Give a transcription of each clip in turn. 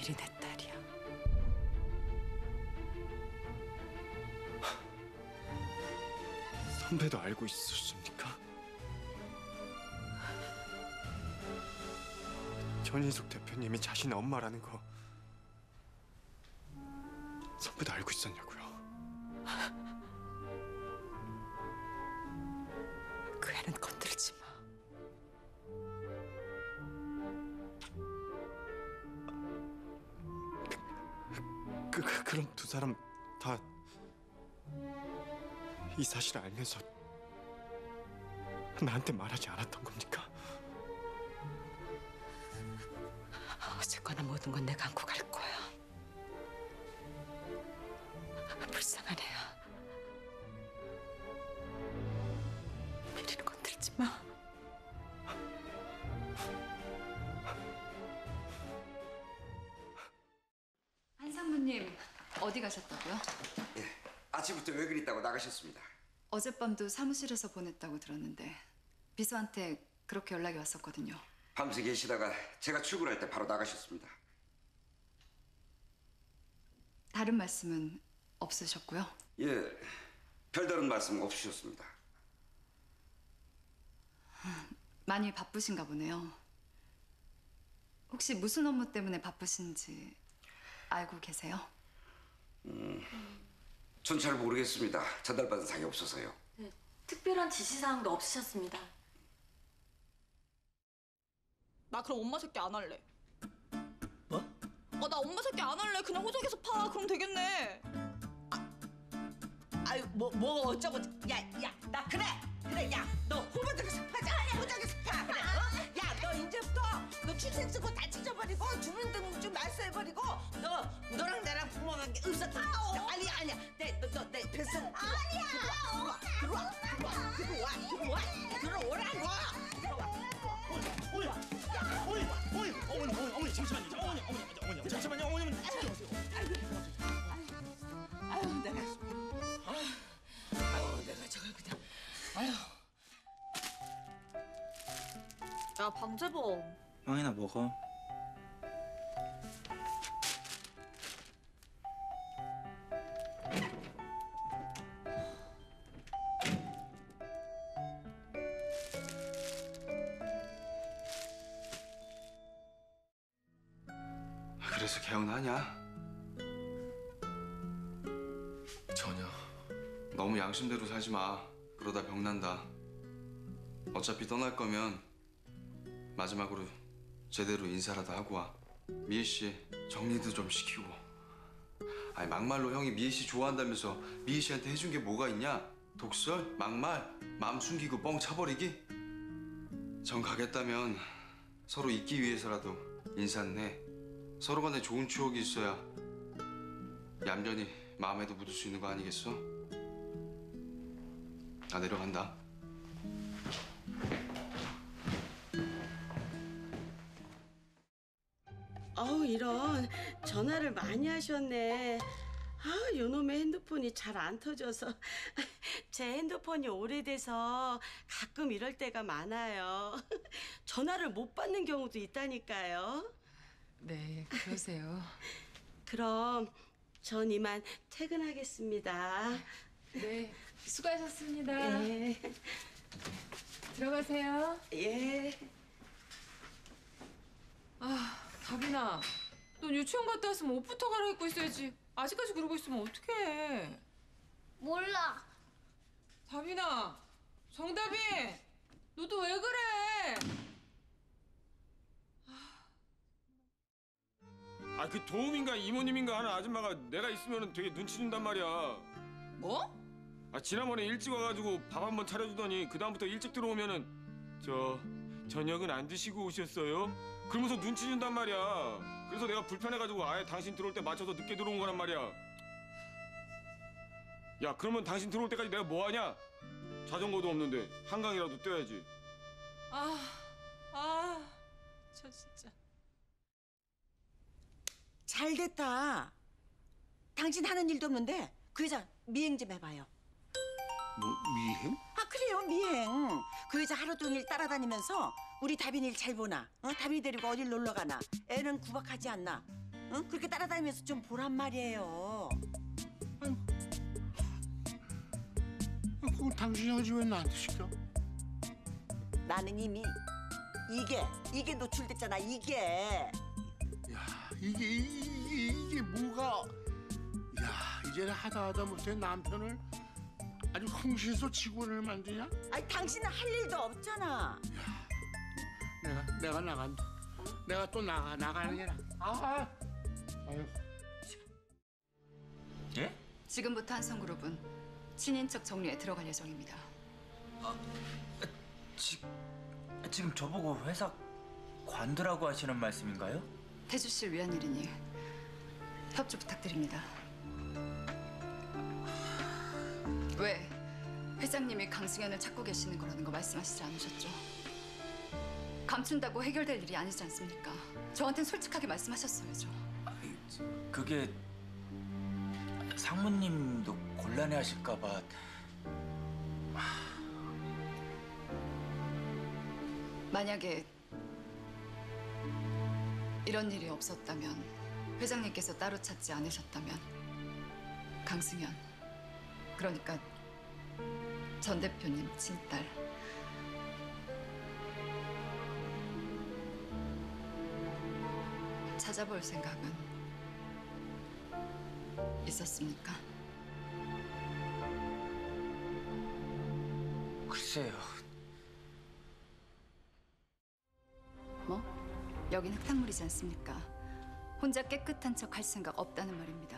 다빌이 내 딸이야. 선배도 알고 있었습니까? 전인숙 대표님이 자신의 엄마라는 거 선배도 알고 있었냐고요? 그 애는 건드리지 마. 그럼 두 사람 다 이 사실을 알면서 나한테 말하지 않았던 겁니까? 어쨌거나 모든 건 내가 안고 갈 거야. 불쌍한 애야. 미리는 건드리지 마. 한상무님 어디 가셨다고요? 예, 아침부터 외근 있다고 나가셨습니다. 어젯밤도 사무실에서 보냈다고 들었는데 비서한테 그렇게 연락이 왔었거든요. 밤새 계시다가 제가 출근할 때 바로 나가셨습니다. 다른 말씀은 없으셨고요? 예, 별다른 말씀 없으셨습니다. 많이 바쁘신가 보네요. 혹시 무슨 업무 때문에 바쁘신지 알고 계세요? 전 잘 모르겠습니다. 전달받은 사항이 없어서요. 네, 특별한 지시사항도 없으셨습니다. 나 그럼 엄마 새끼 안 할래. 뭐? 나 엄마 새끼 안 할래. 그냥 호적에서 파. 그럼 되겠네. 아유 뭐가 어쩌고 나 그래 야 너 후보적에서 파자 후보적에서 파 그래 야 너 이제부터 너 출생수고 다 찢어버리고 주민등록증 말소해버리고 너랑 나랑 부모 관계 없어 아니야 내 뱃속 아니야 들어오라고 어머니 잠시만요. 어머니 잠시만요. 어머니. 아유 내가 저걸 그냥 야 방재범. 빵이나 먹어. 그래서 개운하냐? 전혀. 너무 양심대로 살지 마. 그러다 병난다. 어차피 떠날 거면 마지막으로 제대로 인사라도 하고 와. 미애 씨 정리도 좀 시키고. 아니 막말로 형이 미애 씨 좋아한다면서 미애 씨한테 해준 게 뭐가 있냐? 독설? 막말? 마음 숨기고 뻥 차버리기? 전 가겠다면 서로 있기 위해서라도 인사는 해. 서로 간에 좋은 추억이 있어야 얌전히 마음에도 묻을 수 있는 거 아니겠어? 나 내려간다. 이런 전화를 많이 하셨네. 요놈의 핸드폰이 잘 안 터져서 제 핸드폰이 오래돼서 가끔 이럴 때가 많아요. 전화를 못 받는 경우도 있다니까요. 네, 그러세요. 그럼 전 이만 퇴근하겠습니다. 네, 수고하셨습니다. 예. 들어가세요. 예. 다빈아, 넌 유치원 갔다 왔으면 옷부터 갈아입고 있어야지. 아직까지 그러고 있으면 어떡해. 몰라. 다빈아, 정다빈, 너도 왜 그래? 그 도움인가 이모님인가 하는 아줌마가 내가 있으면 되게 눈치 준단 말이야. 뭐? 지난번에 일찍 와가지고 밥 한번 차려주더니 그 다음부터 일찍 들어오면은 저녁은 안 드시고 오셨어요? 그러면서 눈치 준단 말이야. 그래서 내가 불편해가지고 아예 당신 들어올 때 맞춰서 늦게 들어온 거란 말이야. 야, 그러면 당신 들어올 때까지 내가 뭐 하냐? 자전거도 없는데 한강이라도 뛰어야지. 저 진짜. 잘 됐다. 당신 하는 일도 없는데 그 여자 미행 좀 해봐요. 뭐 미행? 그래요, 미행. 그 여자 하루 종일 따라다니면서 우리 다빈이를 잘 보나? 다빈이 데리고 어딜 놀러 가나? 애는 구박하지 않나? 응? 그렇게 따라다니면서 좀 보란 말이에요. 그건 당신이 하지 왜 나한테 시켜? 나는 이미 이게 노출됐잖아. 이게. 야, 이게 뭐가? 야, 이제는 하다 못해 남편을 아주 흥신소 직원을 만드냐? 아니 당신은 할 일도 없잖아. 내가 나간다. 내가 또 나가는 게 나. 아유. 예? 지금부터 한성그룹은 친인척 정리에 들어갈 예정입니다. 지금 저보고 회사 관두라고 하시는 말씀인가요? 태주 씨를 위한 일이니 협조 부탁드립니다. 왜 회장님이 강승현을 찾고 계시는 거라는 거 말씀하시지 않으셨죠? 감춘다고 해결될 일이 아니지 않습니까? 저한텐 솔직하게 말씀하셨어야죠. 그게 상무님도 곤란해하실까 봐. 만약에 이런 일이 없었다면, 회장님께서 따로 찾지 않으셨다면 강승현, 그러니까 전 대표님 친딸, 찾아볼 생각은 있었습니까? 글쎄요. 뭐? 여긴 흙탕물이지 않습니까? 혼자 깨끗한 척 할 생각 없다는 말입니다.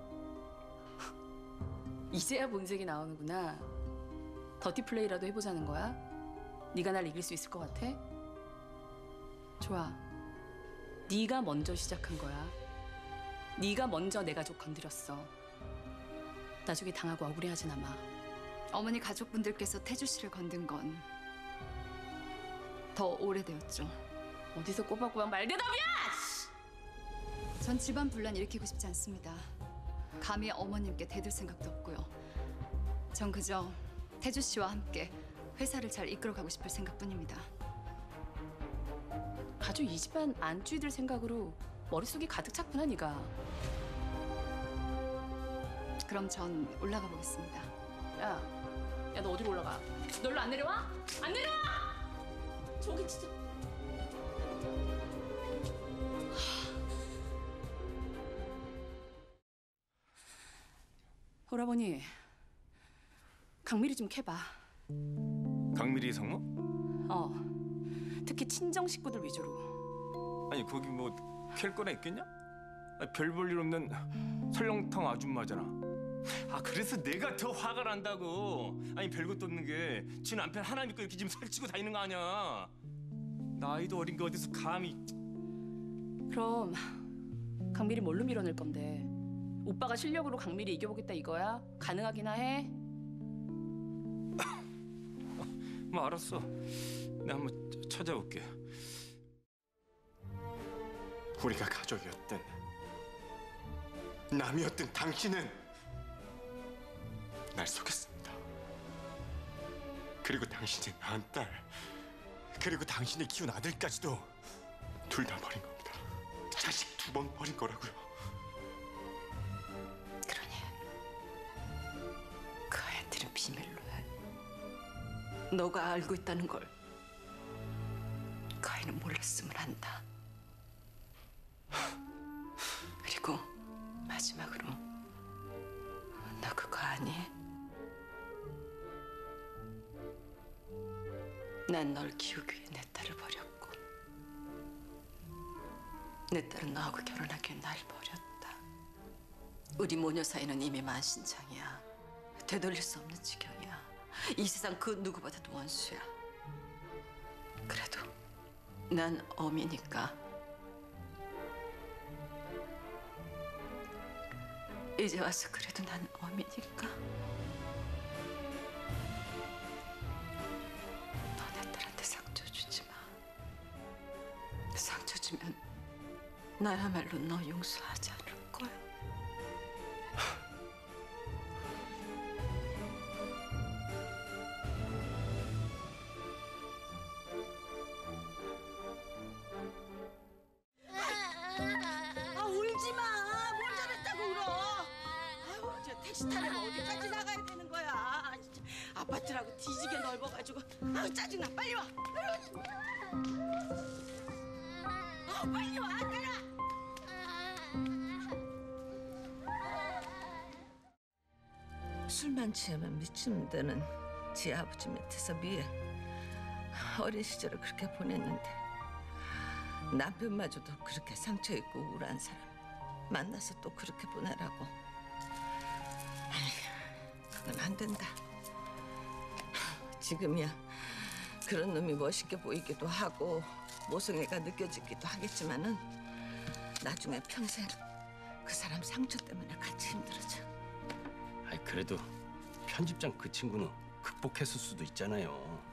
이제야 본색이 나오는구나. 더티 플레이라도 해보자는 거야? 네가 날 이길 수 있을 것 같아? 좋아. 네가 먼저 시작한 거야. 네가 먼저 내 가족 건드렸어. 나중에 당하고 억울해하진 않아. 어머니 가족분들께서 태주 씨를 건든 건 더 오래되었죠. 어디서 꼬박꼬박 말대답이야! 전 집안 분란 일으키고 싶지 않습니다. 감히 어머님께 대들 생각도 없고요. 전 그저 태주 씨와 함께 회사를 잘 이끌어가고 싶을 생각뿐입니다. 아주 이 집안 안 쥐들 생각으로 머릿속이 가득 찼구나, 네가. 그럼 전 올라가 보겠습니다. 야, 너 어디로 올라가? 너 일로 안 내려와? 안 내려와! 저기 진짜... 오라버니, 강미리 좀 캐봐. 강미리 성모? 특히 친정 식구들 위주로. 아니 거기 뭐 캘 거나 있겠냐? 별 볼 일 없는 설렁탕 아줌마잖아. 그래서 내가 더 화가 난다고. 아니 별것도 없는 게 지 남편 하나 믿고 이렇게 지금 설치고 다니는 거 아니야. 나이도 어린 게 어디서 감히. 그럼 강미리 뭘로 밀어낼 건데? 오빠가 실력으로 강미리 이겨보겠다 이거야? 가능하기나 해? 뭐 알았어. 내가 한번 찾아올게. 우리가 가족이었든 남이었든 당신은 날 속였습니다. 그리고 당신의 낳은 딸, 그리고 당신의 키운 아들까지도 둘 다 버린 겁니다. 자식 2번 버린 거라고요. 그러니 그 아이들은 비밀로 해. 너가 알고 있다는 걸 그 아이는 몰랐으면 한다. 그리고 마지막으로 너 그거 아니? 난 널 키우기 위해 내 딸을 버렸고 내 딸은 너하고 결혼하기 위해 날 버렸다. 우리 모녀 사이는 이미 만신창이야. 되돌릴 수 없는 지경이야. 이 세상 그 누구보다도 원수야. 그래도 난 어미니까 이제 와서 그래도 난 어미니까 너 내 딸한테 상처 주지 마. 상처 주면 나야말로 너 용서하지 않을 거야. 울지 택시 타려면 어디까지 나가야 되는 거야? 진짜 아파트라고 뒤지게 넓어가지고 아 짜증나. 빨리 와. 빨리 와. 따라. 술만 취하면 미치는 데는 지 아버지 밑에서 미애 어린 시절을 그렇게 보냈는데 남편마저도 그렇게 상처 있고 우울한 사람 만나서 또 그렇게 보내라고. 그건 안 된다. 지금이야 그런 놈이 멋있게 보이기도 하고 모성애가 느껴지기도 하겠지만은 나중에 평생 그 사람 상처 때문에 같이 힘들어져. 아이 그래도 편집장 그 친구는 극복했을 수도 있잖아요.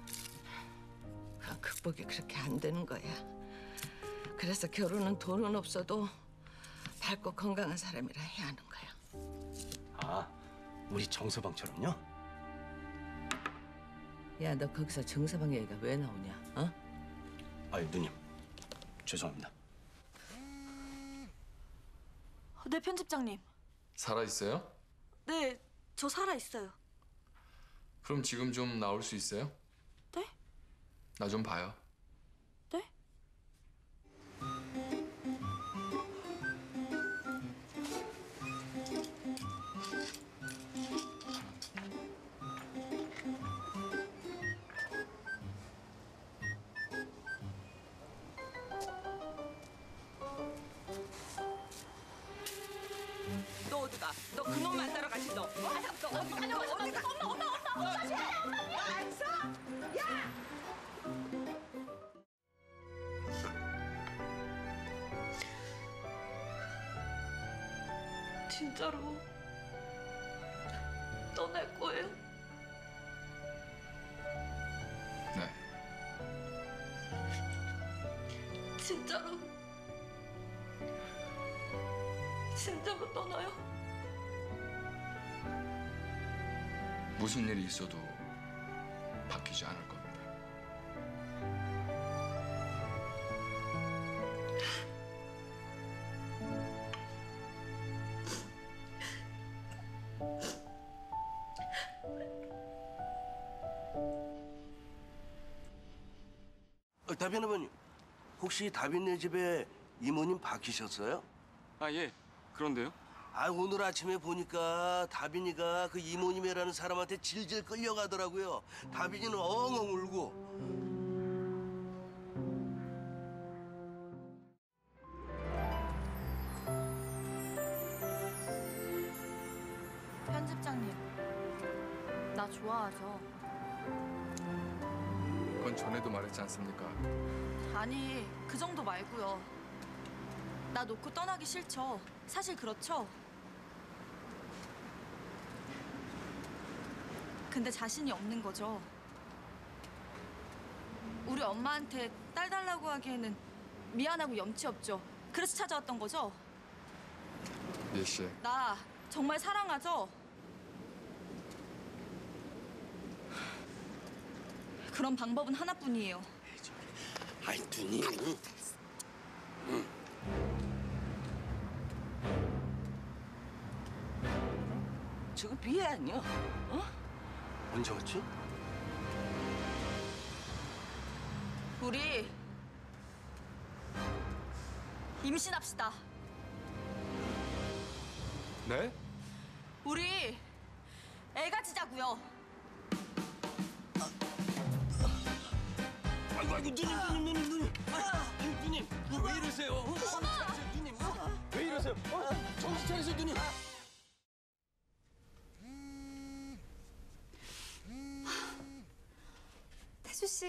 그 극복이 그렇게 안 되는 거야. 그래서 결혼은 돈은 없어도 밝고 건강한 사람이라 해야 하는 거야. 아, 우리 정서방처럼요? 야, 너 거기서 정서방 얘기가 왜 나오냐? 어? 아유 누님, 죄송합니다. 네, 편집장님. 살아있어요? 네, 저 살아있어요. 그럼 지금 좀 나올 수 있어요? 네? 나 좀 봐요. 네? 너 어디 가? 너 그놈 만나러 가지 너. 너 어디 가? 너 어디 가? 엄마. 안 써? 야! 진짜로 떠날 거예요? 네. 진짜로? 진짜로 떠나요? 무슨 일이 있어도 바뀌지 않을 겁니다. 다빈 어머님, 혹시 다빈네 집에 이모님 바뀌셨어요? 아 예. 그런데요? 아, 오늘 아침에 보니까 다빈이가 그 이모님이라는 사람한테 질질 끌려가더라고요. 다빈이는 엉엉 울고. 편집장님, 나 좋아하죠? 그건 전에도 말했지 않습니까? 아니, 그 정도 말고요. 나 놓고 떠나기 싫죠. 사실 그렇죠. 근데 자신이 없는 거죠. 우리 엄마한테 딸 달라고 하기에는 미안하고 염치 없죠. 그래서 찾아왔던 거죠. 미애 씨. 나 정말 사랑하죠? 그런 방법은 하나뿐이에요. 아이, 누님. 저거 비애 아니야? 어? 언제 왔지? 우리 임신합시다. 네? 우리 애 가지자고요. 아이고, 누님. 누님, 왜 이러세요? 정신 차리세요, 누님. 왜 이러세요? 정신 차리세요, 누님. 태주 씨,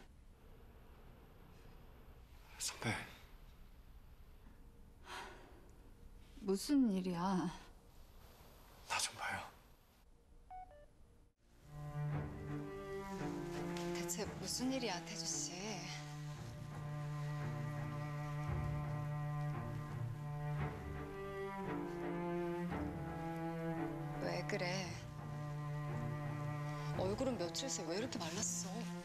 선배. 무슨 일이야? 나 좀 봐요. 대체 무슨 일이야, 태주 씨? 왜 그래? 얼굴은 며칠 새 왜 이렇게 말랐어?